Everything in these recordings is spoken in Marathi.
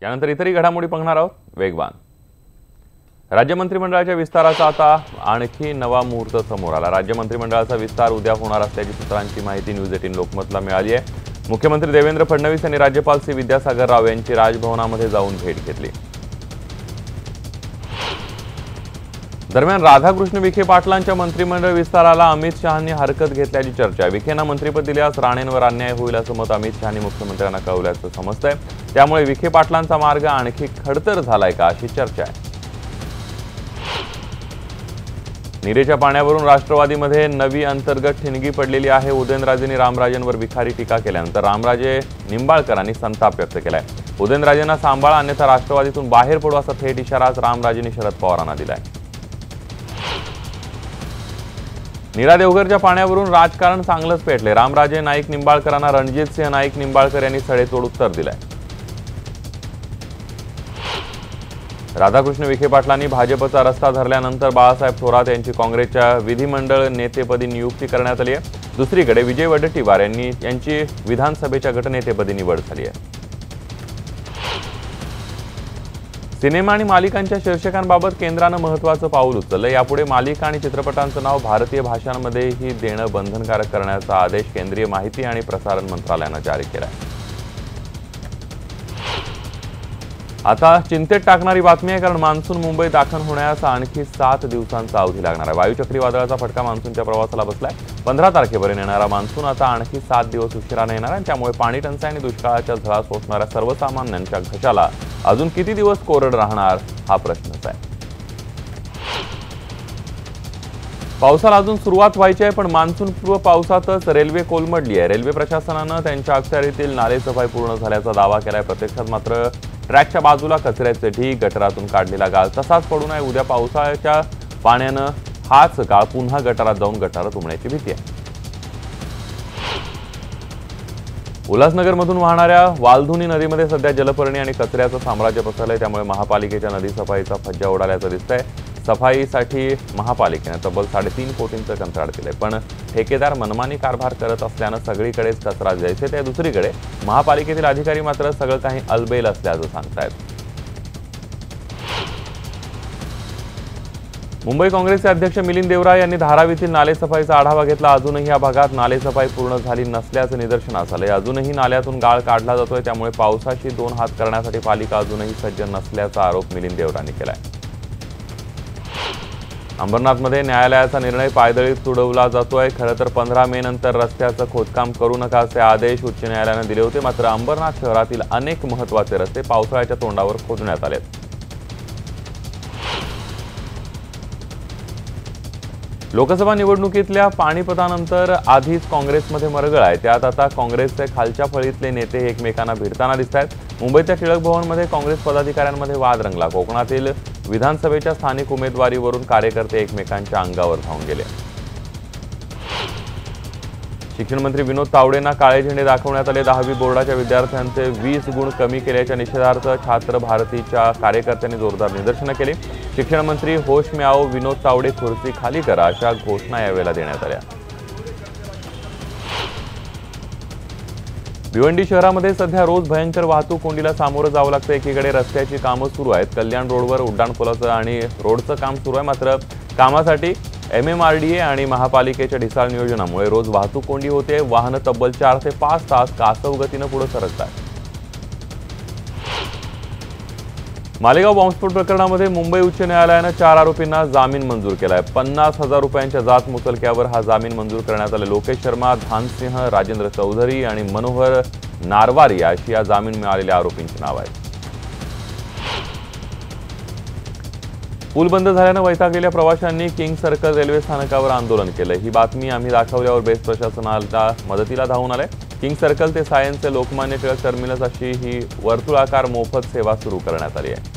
यानंतर इतरही घडामोडी पाहणार आहोत वेगवान। राज्य मंत्रिमंडळाच्या विस्ताराचा आता आणखी नवा मुहूर्त समोर आला। राज्य मंत्रिमंडळाचा विस्तार उद्या होणार असल्याची सूत्रांची माहिती न्यूज 18 लोकमतला मिळाली आहे। मुख्यमंत्री देवेंद्र फडणवीस यांनी राज्यपाल सी विद्यासागर राव यांची राजभवनामध्ये जाऊन भेट घेतली। दरम्यान राधाकृष्ण विखे पाटलांच्या मंत्रिमंडळ विस्ताराला अमित शहांनी हरकत घेतल्याची चर्चा आहे। विखेंना मंत्रिपद दिल्यास राणेंवर अन्याय होईल असं मत अमित शहांनी मुख्यमंत्र्यांना कळवल्याचं समजतंय। त्यामुळे विखे पाटलांचा मार्ग आणखी खडतर झालाय का अशी चर्चा आहे। नीरेच्या पाण्यावरून राष्ट्रवादीमध्ये नवी अंतर्गत ठिणगी पडलेली आहे। उदयनराजेंनी रामराजेंवर विखारी टीका केल्यानंतर रामराजे निंबाळकरांनी संताप व्यक्त केलाय। उदयनराजेंना सांभाळा अन्यथा राष्ट्रवादीतून बाहेर पडू असा थेट इशारा रामराजेंनी शरद पवारांना दिलाय। नीरा देवघरच्या पाण्यावरून राजकारण चांगलंच पेटले। रामराजे नाईक निंबाळकरांना रणजित सिंह नाईक निंबाळकर यांनी सडेतोड उत्तर दिलंय। राधाकृष्ण विखे पाटलांनी भाजपचा रस्ता धरल्यानंतर बाळासाहेब थोरात यांची काँग्रेसच्या विधिमंडळ नेतेपदी नियुक्ती करण्यात आली आहे। दुसरीकडे विजय वडेट्टीवार यांची विधानसभेच्या गटनेतेपदी निवड झाली आहे। सिनेमा आणि मालिकांच्या शीर्षकांबाबत केंद्रानं महत्त्वाचं पाऊल उचललं। यापुढे मालिका आणि चित्रपटांचं नाव भारतीय भाषांमध्येही देणं बंधनकारक करण्याचा आदेश केंद्रीय माहिती आणि प्रसारण मंत्रालयानं जारी केला आहे। आता चिंतेत टाकणारी बातमी आहे, कारण मान्सून मुंबईत दाखल होण्यास आणखी 7 दिवसांचा अवधी लागणार आहे। वायू चक्रीवादळाचा फटका मान्सूनच्या प्रवासाला बसलाय। 15 तारखेपर्यंत येणारा मान्सून आता आणखी 7 दिवस उशिराने येणार आहे। त्यामुळे पाणी टंचाई आणि दुष्काळाच्या झळा सोसणाऱ्या सर्वसामान्यांच्या घशाला अजून किती दिवस कोरड राहणार हा प्रश्नच आहे। पावसाला अजून सुरुवात व्हायची आहे, पण मान्सून पूर्व पावसातच रेल्वे कोलमडली आहे। रेल्वे प्रशासनानं त्यांच्या अखत्यारीतील नाले सफाई पूर्ण झाल्याचा दावा केलाय। प्रत्यक्षात मात्र ट्रॅकच्या बाजूला कचऱ्याचे ढीग, गटारातून काढलेला गाळ तसाच पडू नये। उद्या पावसाळ्याच्या पाण्यानं हाच गाळ पुन्हा गटारात जाऊन गटारं तुंबण्याची भीती आहे। उल्हासनगरमधून वाहणाऱ्या वालधुनी नदीमध्ये सध्या जलपर्णी आणि कचऱ्याचं साम्राज्य पसरलंय। त्यामुळे महापालिकेच्या नदी सफाईचा फज्जा उडाल्याचं दिसतंय। सफाईसाठी महापालिकेने तब्बल 3.5 कोटींचं कंत्राट दिलंय, पण ठेकेदार मनमानी कारभार करत असल्यानं सगळीकडेच कचरा जायचे। त्या दुसरीकडे महापालिकेतील अधिकारी मात्र सगळं काही अलबेल असल्याचं सांगतायत। मुंबई काँग्रेसचे अध्यक्ष मिलिंद देवरा यांनी धाराव येथील नालेसफाईचा आढावा घेतला। अजूनही या भागात नालेसफाई पूर्ण झाली नसल्याचं निदर्शनास आलंय। अजूनही नाल्यातून गाळ काढला जातोय। त्यामुळे पावसाशी 2 हात करण्यासाठी पालिका अजूनही सज्ज नसल्याचा आरोप मिलिंद देवरांनी केलाय। अंबरनाथमध्ये न्यायालयाचा निर्णय पायदळीत तुडवला जातोय। खरं तर 15 मे नंतर रस्त्याचं खोदकाम करू नका असे आदेश उच्च न्यायालयाने दिले होते। मात्र अंबरनाथ शहरातील अनेक महत्त्वाचे रस्ते पावसाळ्याच्या तोंडावर खोदण्यात आलेत। लोकसभा निवडणुकीतल्या पाणीपतानंतर आधीच काँग्रेसमध्ये मरगळ आहे। त्यात आता काँग्रेसचे खालच्या फळीतले नेते एकमेकांना भिडताना दिसतायत। मुंबईच्या टिळक भवनमध्ये काँग्रेस पदाधिकाऱ्यांमध्ये वाद रंगला। कोकणातील विधानसभेच्या स्थानिक उमेदवारीवरून कार्यकर्ते एकमेकांच्या अंगावर धावून गेले। शिक्षण मंत्री विनोद तावडेंना काळे झेंडे दाखवण्यात आले। 10वी बोर्डाच्या विद्यार्थ्यांचे 20 गुण कमी केल्याच्या निषेधार्थ छात्र भारतीच्या कार्यकर्त्यांनी जोरदार निदर्शनं केली। शिक्षण मंत्री होश में आओ, विनोद तावडे खुर्ची खाली करा अशा घोषणा यावेळेला देण्यात आल्या। भिवंडी शहरामध्ये सध्या रोज भयंकर वाहतूक कोंडीला सामोरं जावं लागतं। एकीकडे रस्त्याची कामं सुरू आहेत। कल्याण रोडवर उड्डाणपुलाचं आणि रोडचं काम सुरू आहे। मात्र कामासाठी MMRDA आणि महापालिकेच्या ढिसाळ नियोजनामुळे रोज वाहतूक कोंडी होते। वाहनं तब्बल 4 ते 5 तास कासव गतीनं पुढे सरकतात। मालेगाव बॉम्बस्फोट प्रकरणामध्ये मुंबई उच्च न्यायालयानं 4 आरोपींना जामीन मंजूर केलाय। 50,000 रुपयांच्या जात मुचलक्यावर हा जामीन मंजूर करण्यात आला। लोकेश शर्मा, धानसिंह, राजेंद्र चौधरी आणि मनोहर नारवारिया अशी या जामीन मिळालेल्या आरोपींची नाव आहेत। पूल बंद झाल्यानं वैतागलेल्या प्रवाशांनी किंग सर्कल रेल्वे स्थानकावर आंदोलन केलं। ही बातमी आम्ही दाखवल्यावर बेस्ट प्रशासनाला मदतीला धावून आले। किंग सर्कल ते सायन्सचे लोकमान्य टिळक टर्मिनस अशी ही वर्तुळाकार मोफत सेवा सुरू करण्यात आली आहे।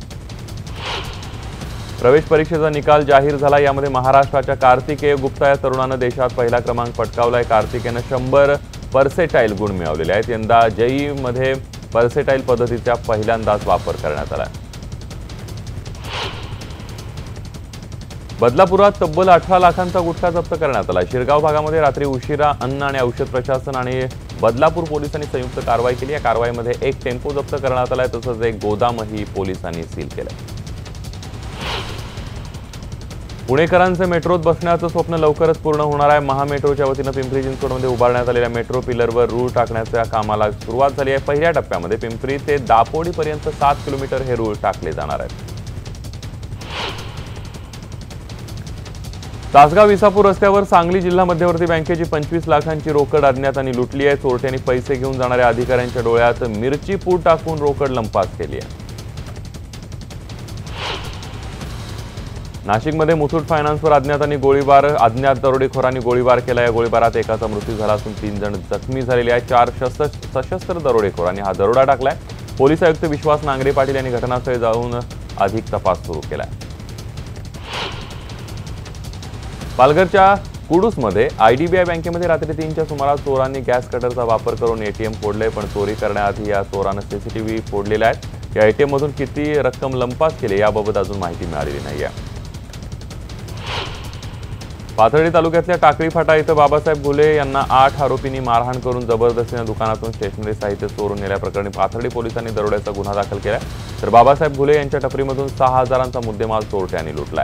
प्रवेश परीक्षेचा निकाल जाहीर झाला। यामध्ये महाराष्ट्राच्या कार्तिकेय गुप्ता या तरुणानं देशात पहिला क्रमांक पटकावलाय। कार्तिकेयनं 100 पर्सेटाईल गुण मिळवलेले आहेत। यंदा JEE मध्ये पर्सेटाईल पद्धतीचा पहिल्यांदाच वापर करण्यात आला। बदलापुरात तब्बल 18 लाखांचा गुटखा जप्त करण्यात आला। शिरगाव भागामध्ये रात्री उशिरा अन्न आणि औषध प्रशासन आणि बदलापूर पोलिसांनी संयुक्त कारवाई केली। या कारवाईमध्ये एक टेम्पो जप्त करण्यात आलाय, तसंच एक गोदामही पोलिसांनी सील केलंय। पुणेकरांचे मेट्रोत बसण्याचं स्वप्न लवकरच पूर्ण होणार आहे। महामेट्रोच्या वतीनं पिंपरी चिंचवडमध्ये उभारण्यात आलेल्या मेट्रो पिलरवर रूळ टाकण्याच्या कामाला सुरुवात झाली आहे। पहिल्या टप्प्यामध्ये पिंपरी ते दापोडीपर्यंत 7 किलोमीटर हे रूळ टाकले जाणार आहेत। तासगाव विसापूर रस्त्यावर सांगली जिल्हा मध्यवर्ती बँकेची 25 लाखांची रोकड अज्ञातांनी लुटली आहे। चोरट्यांनी पैसे घेऊन जाणाऱ्या अधिकाऱ्यांच्या डोळ्यात मिरची पूड टाकून रोकड लंपास केली आहे। नाशिकमध्ये मुथूट फायनान्सवर अज्ञात दरोडेखोरांनी गोळीबार केला। या गोळीबारात एकाचा मृत्यू झाला असून 3 जण जखमी झालेले आहेत। 4 सशस्त्र दरोडेखोरांनी हा दरोडा टाकलाय। पोलीस आयुक्त विश्वास नांगरे पाटील यांनी घटनास्थळी जाऊन अधिक तपास सुरू केलाय। पालघरच्या कुडूसमध्ये IDBI बँकेमध्ये रात्री 3च्या सुमारास चोरांनी गॅस कटरचा वापर करून ATM फोडले, पण चोरी करण्याआधी या चोरानं CCTV फोडलेला आहे। या ATM मधून किती रक्कम लंपास केली याबाबत अजून माहिती मिळालेली नाही आहे। पाथर्डी तालुक्यातल्या टाकळी फाटा इथं बाबासाहेब घुले यांना 8 आरोपींनी मारहाण करून जबरदस्तीने दुकानातून स्टेशनरी साहित्य चोरून नेल्याप्रकरणी पाथर्डी पोलिसांनी दरोड्याचा गुन्हा दाखल केलाय। तर बाबासाहेब घुले यांच्या टपरीमधून 6,000चा मुद्देमाल चोरट्यांनी लुटलाय।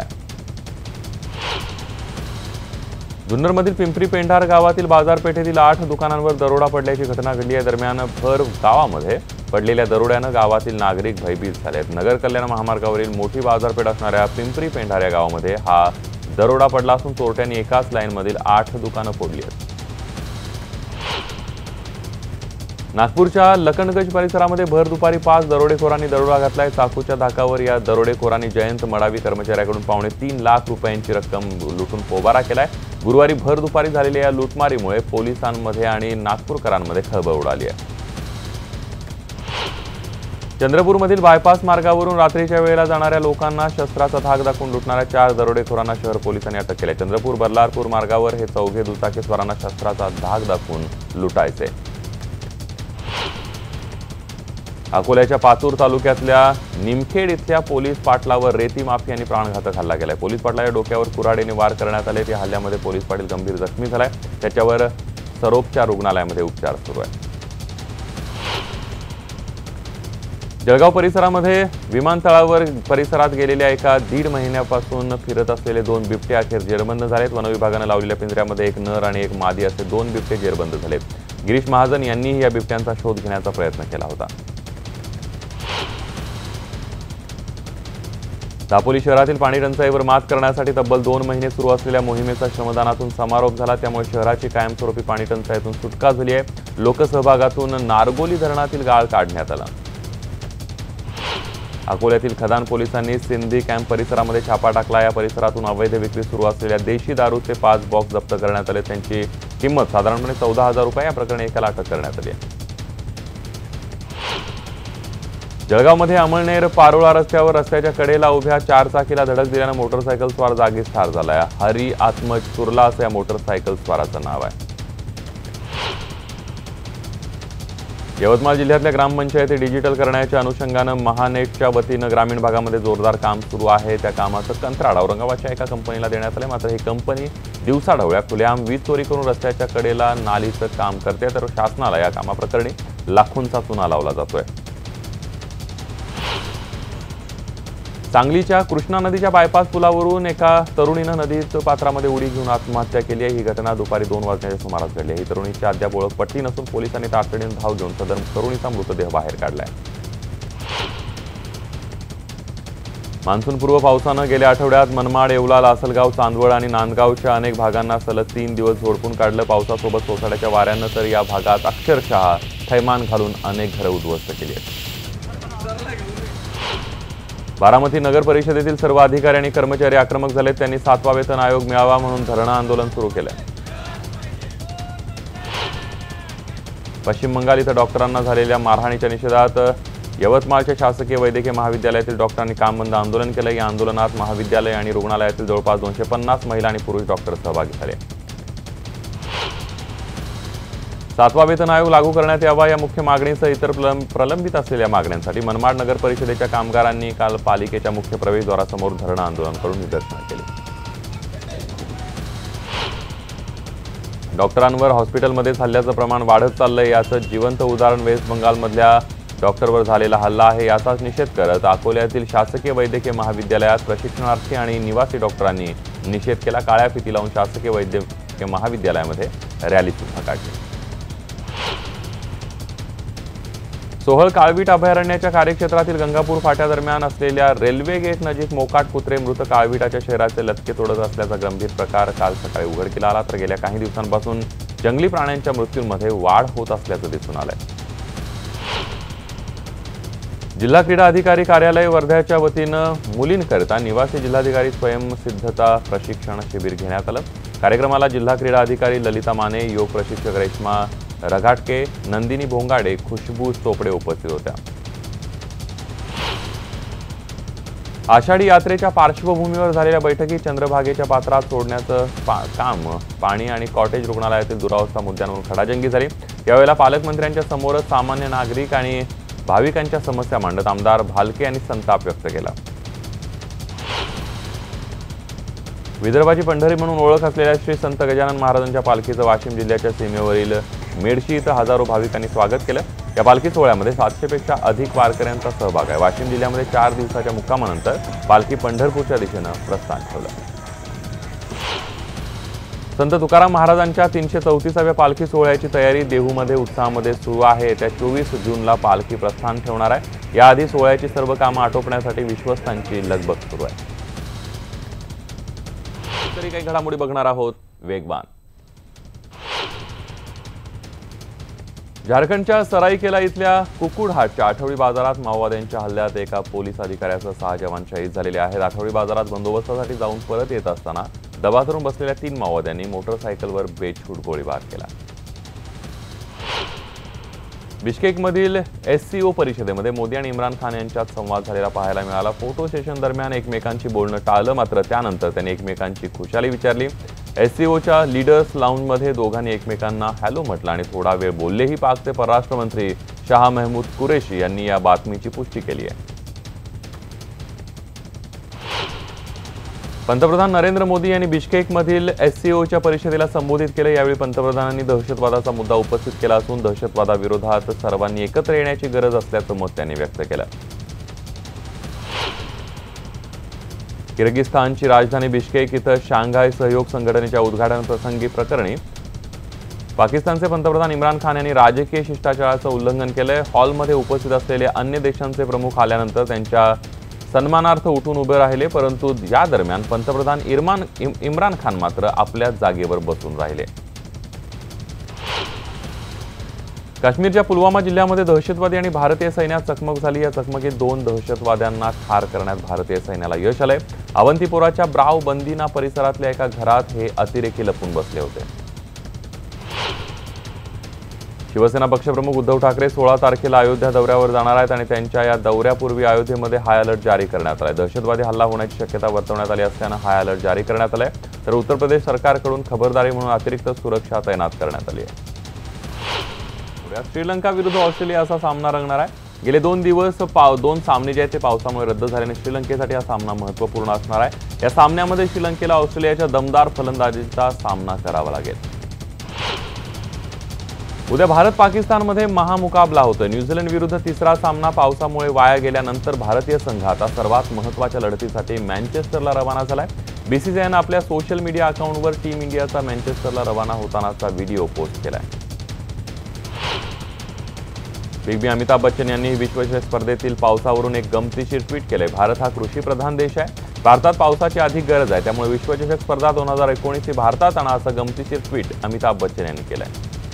जुन्नरमधील पिंपरी पेंढार गावातील बाजारपेठेतील 8 दुकानांवर दरोडा पडल्याची घटना घडली आहे। दरम्यान भर गावामध्ये पडलेल्या दरोड्यानं गावातील नागरिक भयभीत झाले आहेत। नगर कल्याण महामार्गावरील मोठी बाजारपेठ असणाऱ्या पिंपरी पेंढार या गावामध्ये हा दरोडा पडला असून चोरट्यांनी एकाच लाईनमधील 8 दुकानं फोडली आहेत। नागपूरच्या लखनगंज परिसरामध्ये भर दुपारी 5 दरोडेखोरांनी दरोडा घातलाय। चाकूच्या धाकावर या दरोडेखोरांनी जयंत मडावी कर्मचाऱ्याकडून ₹3.25 लाख रुपयांची रक्कम लुटून पोबारा केलाय। गुरुवारी भर दुपारी झालेल्या या लुटमारीमुळे पोलिसांमध्ये आणि नागपूरकरांमध्ये खळबळ उडाली आहे। चंद्रपूरमधील बायपास मार्गावरून रात्रीच्या वेळेला जाणाऱ्या लोकांना शस्त्राचा धाक दाखवून लुटणाऱ्या 4 दरोडेखोरांना शहर पोलिसांनी अटक केली। चंद्रपूर बल्लारपूर मार्गावर हे चौघे दुचाकीस्वारांना शस्त्राचा धाक दाखवून लुटायचे। अकोल्याच्या पातूर तालुक्यातल्या निमखेड इथल्या पोलीस पाटलावर रेती माफियांनी प्राणघातक हल्ला केलाय। पोलीस पाटलाच्या डोक्यावर कुऱ्हाडीने वार करण्यात आले। या हल्ल्यामध्ये पोलीस पाटील गंभीर जखमी झालाय। त्याच्यावर सरोपचार रुग्णालयामध्ये उपचार सुरू आहे। जळगाव परिसरामध्ये विमानतळावर परिसरात गेलेल्या एका 1.5 महिन्यापासून फिरत असलेले 2 बिबटे अखेर जेरबंद झालेत। वन विभागानं लावलेल्या पिंजऱ्यामध्ये एक नर आणि एक मादी असे 2 बिबटे जेरबंद झालेत। गिरीश महाजन यांनीही या बिबट्यांचा शोध घेण्याचा प्रयत्न केला होता। दापोली शहरातील पाणी टंचाईवर मात करण्यासाठी तब्बल 2 महिने सुरू असलेल्या मोहिमेचा श्रमदानातून समारोप झाला। त्यामुळे शहराची कायमस्वरूपी पाणी टंचाईतून सुटका झाली आहे। लोकसहभागातून नारगोली धरणातील गाळ काढण्यात आला। अकोल्यातील खदान पोलिसांनी सिंधी कॅम्प परिसरामध्ये छापा टाकला। या परिसरातून अवैध विक्री सुरू असलेल्या देशी दारूचे 5 बॉक्स जप्त करण्यात आले। त्यांची किंमत साधारणपणे 14,000 रुपये। या प्रकरणी एकाला अटक करण्यात आली आहे। जळगावमध्ये अमळनेर पारोळा रस्त्यावर रस्त्याच्या कडेला उभ्या 4 चाकीला धडक दिल्यानं मोटरसायकल स्वार जागीच ठार झाला। हरी आत्मज चुर्ला असं या मोटरसायकल स्वाराचं नाव आहे। यवतमाळ जिल्ह्यातल्या ग्रामपंचायती डिजिटल करण्याच्या अनुषंगानं महानेटच्या वतीनं ग्रामीण भागामध्ये जोरदार काम सुरू आहे। त्या कामाचं कंत्राट औरंगाबादच्या एका कंपनीला देण्यात आलं। मात्र ही कंपनी दिवसाढवळ्या खुलेआम वीज चोरी करून रस्त्याच्या कडेला नालीचं काम करते, तर शासनाला या कामाप्रकरणी लाखोंचा चुना लावला जातोय। सांगलीच्या कृष्णा नदीच्या बायपास पुलावरून एका तरुणीनं नदीत पात्रामध्ये उडी घेऊन आत्महत्या केली आहे। ही घटना दुपारी 2 वाजण्याच्या सुमारास घडली आहे। ही तरुणीची अद्याप ओळख पटली नसून पोलिसांनी तातडीने धाव घेऊन सदर तरुणीचा मृतदेह बाहेर काढलाय। मान्सूनपूर्व पावसानं गेल्या आठवड्यात मनमाड, येवला, लासलगाव, चांदवड आणि नांदगावच्या अनेक भागांना सलग 3 दिवस झोडपून काढलं। पावसासोबत सोसाट्याच्या वाऱ्यानं तर या भागात अक्षरशः थैमान घालून अनेक घरं उद्ध्वस्त केली आहेत। बारामती नगर परिषदेतील सर्व अधिकारी आणि कर्मचारी आक्रमक झालेत। त्यांनी 7वा वेतन आयोग मिळावा म्हणून धरणं आंदोलन सुरू केलंय। पश्चिम बंगाल इथं डॉक्टरांना झालेल्या मारहाणीच्या निषेधात यवतमाळच्या शासकीय वैद्यकीय महाविद्यालयातील डॉक्टरांनी कामबंद आंदोलन केलं। या आंदोलनात महाविद्यालय आणि रुग्णालयातील जवळपास 250 महिला आणि पुरुष डॉक्टर सहभागी झाले। 7वा वेतन आयोग लागू करण्यात यावा या मुख्य मागणीसह इतर प्रलंबित असलेल्या मागण्यांसाठी मनमाड नगर परिषदेच्या कामगारांनी काल पालिकेच्या मुख्य प्रवेशद्वारासमोर धरणं आंदोलन करून निदर्शनं केली। डॉक्टरांवर हॉस्पिटलमध्ये हल्ल्याचं प्रमाण वाढत चाललंय, याचं जिवंत उदाहरण वेस्ट बंगालमधल्या डॉक्टरवर झालेला हल्ला आहे। याचाच निषेध करत अकोल्यातील शासकीय वैद्यकीय महाविद्यालयात प्रशिक्षणार्थी आणि निवासी डॉक्टरांनी निषेध केला। काळ्या फिती लावून शासकीय वैद्यकीय महाविद्यालयामध्ये रॅली सुद्धा काढली। सोहळ काळवीट अभयारण्याच्या कार्यक्षेत्रातील गंगापूर फाट्यादरम्यान असलेल्या रेल्वे गेट नजीक मोकाट कुत्रे मृत काळवीटाच्या शहराचे लटके तोडत असल्याचा गंभीर प्रकार काल सकाळी उघडकीला आला। तर गेल्या काही दिवसांपासून जंगली प्राण्यांच्या मृत्यूंमध्ये वाढ होत असल्याचं दिसून आलंय। जिल्हा क्रीडा अधिकारी कार्यालय वर्ध्याच्या वतीनं मुलींकरता निवासी जिल्हाधिकारी स्वयंसिद्धता प्रशिक्षण शिबिर घेण्यात आलं। कार्यक्रमाला जिल्हा क्रीडा अधिकारी ललिता माने, योग प्रशिक्षक रेश्मा रघाटके, नंदिनी भोंगाडे, खुशबू चोपडे उपस्थित होत्या। आषाढी यात्रेच्या पार्श्वभूमीवर झालेल्या बैठकीत चंद्रभागेच्या पात्रात सोडण्याचं काम पाणी आणि कॉटेज रुग्णालयातील दुरावस्था मुद्द्यांवरून खडाजंगी झाली। यावेळेला पालकमंत्र्यांच्या समोरच सामान्य नागरिक आणि भाविकांच्या समस्या मांडत आमदार भालके यांनी संताप व्यक्त केला। विदर्भाची पंढरी म्हणून ओळख असलेल्या श्री संत गजानन महाराजांच्या पालखीचं वाशिम जिल्ह्याच्या सीमेवरील मेडशी इथं हजारो भाविकांनी स्वागत केलं। या पालखी सोहळ्यामध्ये 700 पेक्षा अधिक वारकऱ्यांचा सहभाग आहे। वाशिम जिल्ह्यामध्ये 4 दिवसाच्या मुक्कामानंतर पालखी पंढरपूरच्या दिशेनं प्रस्थान ठेवलं। संत तुकाराम महाराजांच्या 334व्या पालखी सोहळ्याची तयारी देहूमध्ये उत्साहामध्ये सुरू आहे। येत्या 24 जूनला पालखी प्रस्थान ठेवणार आहे। याआधी सोहळ्याची सर्व कामं आटोपण्यासाठी विश्वस्तांची लगबग सुरू आहे। तरी काही घडामोडी बघणार आहोत वेगवान। झारखंडच्या सराईकेला इथल्या कुकुडहाटच्या आठवडी बाजारात माओवाद्यांच्या हल्ल्यात एका पोलीस अधिकाऱ्यासह 6 जवान शहीद झालेले आहेत। आठवडी बाजारात बंदोबस्तासाठी जाऊन परत येत असताना दबा धरून बसलेल्या 3 माओवाद्यांनी मोटरसायकलवर बेछूट गोळीबार केला। बिश्केकमधील SCO परिषदेमध्ये मोदी आणि इम्रान खान यांच्यात संवाद झालेला पाहायला मिळाला। फोटो सेशन दरम्यान एकमेकांची बोलणं टाळलं, मात्र त्यानंतर त्यांनी एकमेकांची खुशाली विचारली। SCOच्या लीडर्स लाऊंजमध्ये दोघांनी एकमेकांना हॅलो म्हटलं आणि थोडा वेळ बोललेही। पाकचे परराष्ट्र मंत्री शाह महमूद कुरेशी यांनी या बातमीची पुष्टी केली आहे। पंतप्रधान नरेंद्र मोदी यांनी बिश्केकमधील SCOच्या परिषदेला संबोधित केले। यावेळी पंतप्रधानांनी दहशतवादाचा मुद्दा उपस्थित केला असून दहशतवादाविरोधात सर्वांनी एकत्र येण्याची गरज असल्याचं मत त्यांनी व्यक्त केलं। किर्गिस्तानची राजधानी बिश्केक इथं शांघाय सहयोग संघटनेच्या उद्घाटन प्रसंगी पाकिस्तानचे पंतप्रधान इम्रान खान यांनी राजकीय शिष्टाचाराचं उल्लंघन केलंय। हॉलमध्ये उपस्थित असलेले अन्य देशांचे प्रमुख आल्यानंतर त्यांच्या सन्मानार्थ उठून उभे राहिले, परंतु या दरम्यान पंतप्रधान इम्रान खान मात्र आपल्या जागेवर बसून राहिले। काश्मीरच्या पुलवामा जिल्ह्यामध्ये दहशतवादी आणि भारतीय सैन्यात चकमक झाली। या चकमकीत 2 दहशतवाद्यांना ठार करण्यात भारतीय सैन्याला यश आलंय। अवंतीपोराच्या ब्राव बंदिना परिसरातल्या एका घरात हे अतिरेकी लपून बसले होते। शिवसेना पक्षप्रमुख उद्धव ठाकरे 16 तारखेला अयोध्या दौऱ्यावर जाणार आहेत आणि त्यांच्या या दौऱ्यापूर्वी अयोध्येमध्ये हाय अलर्ट जारी करण्यात आलाय। दहशतवादी हल्ला होण्याची शक्यता वर्तवण्यात आली असल्यानं हाय अलर्ट जारी करण्यात आलाय। तर उत्तर प्रदेश सरकारकडून खबरदारी म्हणून अतिरिक्त सुरक्षा तैनात करण्यात आली आहे। श्रीलंका विरुद्ध ऑस्ट्रेलिया असा सामना रंगणार आहे। गेले 2 दिवस 2 सामने जे आहेत ते पावसामुळे रद्द झाल्याने श्रीलंकेसाठी हा सामना महत्त्वपूर्ण असणार आहे। या सामन्यामध्ये श्रीलंकेला ऑस्ट्रेलियाच्या दमदार फलंदाजीचा सामना करावा लागेल। उद्या भारत पाकिस्तानमध्ये महामुकाबला होतोय। न्यूझीलंड विरुद्ध 3रा सामना पावसामुळे वाया गेल्यानंतर भारतीय संघ आता सर्वात महत्त्वाच्या लढतीसाठी मँचेस्टरला रवाना झालाय। बीसीसीआयने आपल्या सोशल मीडिया अकाउंटवर टीम इंडियाचा मँचेस्टरला रवाना होतानाचा व्हिडिओ पोस्ट केलाय। बिग बी अमिताभ बच्चन यांनी विश्वचषक स्पर्धेतील पावसावरून एक गमतीशीर ट्विट केले। भारत हा कृषीप्रधान देश आहे। भारतात पावसाची अधिक गरज आहे, त्यामुळे विश्वचषक स्पर्धा 2019 ही भारतात आणा असं गमतीशीर ट्विट अमिताभ बच्चन यांनी केलंय।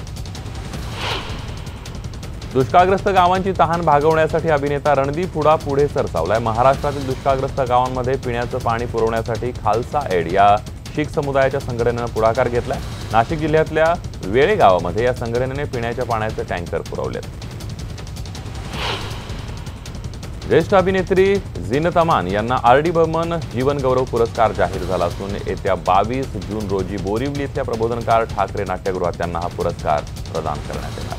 दुष्काळग्रस्त गावांची तहान भागवण्यासाठी अभिनेता रणदीप हुडा पुढे सरसावलाय। महाराष्ट्रातील दुष्काळग्रस्त गावांमध्ये पिण्याचं पाणी पुरवण्यासाठी खालसा एड या शीख समुदायाच्या संघटनेनं पुढाकार घेतलाय। नाशिक जिल्ह्यातल्या वेळे गावामध्ये या संघटनेने पिण्याच्या पाण्याचे टँकर पुरवलेत। ज्येष्ठ अभिनेत्री झीनत अमान यांना RD बर्मन जीवन गौरव पुरस्कार जाहीर झाला असून येत्या 22 जून रोजी बोरिवली इथल्या प्रबोधनकार ठाकरे नाट्यगृहात त्यांना हा पुरस्कार प्रदान करण्यात येणार।